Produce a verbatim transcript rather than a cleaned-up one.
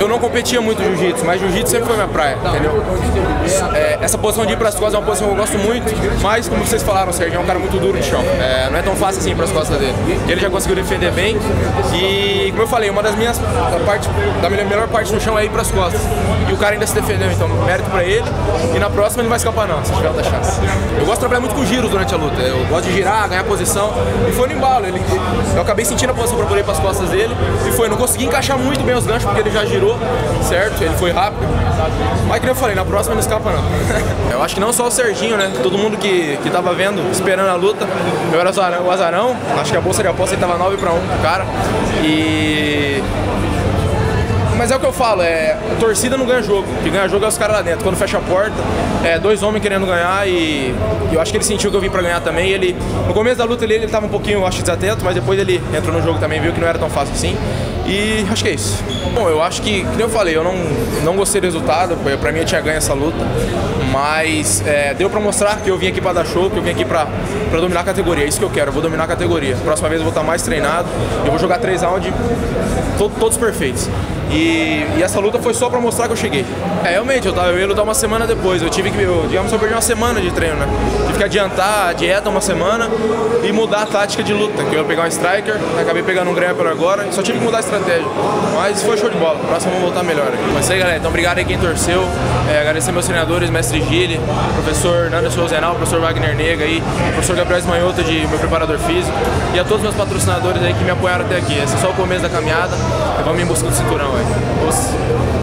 eu não competia muito jiu-jitsu, mas jiu-jitsu sempre foi minha praia, entendeu? É, essa posição de ir pras costas é uma posição que eu gosto muito, mas como vocês falaram, o Serginho é um cara muito duro de chão. É, não é tão fácil assim ir pras costas dele. Ele já conseguiu defender bem e, como eu falei, uma das minhas da parte, da melhor, melhor parte do chão é ir pras costas. E o cara ainda se defendeu, então mérito pra ele. E na próxima ele não vai escapar não, se tiver outra chance. Eu gosto de trabalhar muito com giros durante a luta. Eu gosto de girar, ganhar posição. E foi no embalo. Ele, eu acabei sentindo a posição pra poder ir pras costas dele. E foi, não consegui encaixar muito bem os ganchos porque ele já girou, certo? Ele foi rápido. Mas como eu falei, na próxima não escapa não. Eu acho que não só o Serginho, né? Todo mundo que, que tava vendo, esperando a luta. Eu era o azarão, acho que a bolsa de aposta tava nove pra um pro cara. E... Mas é o que eu falo, é, a torcida não ganha jogo, o que ganha jogo é os caras lá dentro. Quando fecha a porta, é, dois homens querendo ganhar e, e eu acho que ele sentiu que eu vim pra ganhar também. Ele, no começo da luta ele, ele tava um pouquinho, eu acho, desatento, mas depois ele entrou no jogo também, viu que não era tão fácil assim. E acho que é isso. Bom, eu acho que, como eu falei, eu não, não gostei do resultado, pra mim eu tinha ganho essa luta, mas é, deu pra mostrar que eu vim aqui pra dar show, que eu vim aqui pra, pra dominar a categoria, é isso que eu quero, eu vou dominar a categoria. Próxima vez eu vou estar mais treinado, eu vou jogar três rounds, to, todos perfeitos. E, e essa luta foi só pra mostrar que eu cheguei. É, realmente, eu, tava, eu ia lutar uma semana depois. Eu tive que, eu, digamos, eu perdi uma semana de treino, né? Tive que adiantar a dieta uma semana e mudar a tática de luta. Que eu ia pegar um striker, acabei pegando um grappler agora. Só tive que mudar a estratégia. Mas foi show de bola. Próximo vamos voltar melhor. Mas aí, galera, então obrigado aí quem torceu. É, agradecer meus treinadores, mestre Gili, professor Nando Souzenal, professor Wagner Nega aí, professor Gabriel Esmanhota, de meu preparador físico. E a todos meus patrocinadores aí que me apoiaram até aqui. Esse é só o começo da caminhada. Vamos em busca do cinturão, velho.